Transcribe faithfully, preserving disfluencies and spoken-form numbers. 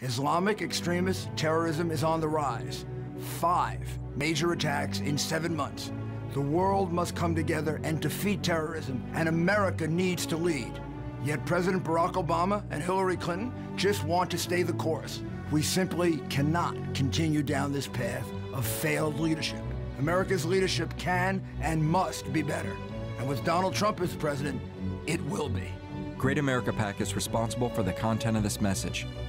Islamic extremist terrorism is on the rise. Five major attacks in seven months. The world must come together and defeat terrorism, and America needs to lead. Yet President Barack Obama and Hillary Clinton just want to stay the course. We simply cannot continue down this path of failed leadership. America's leadership can and must be better. And with Donald Trump as president, it will be. Great America PAC is responsible for the content of this message.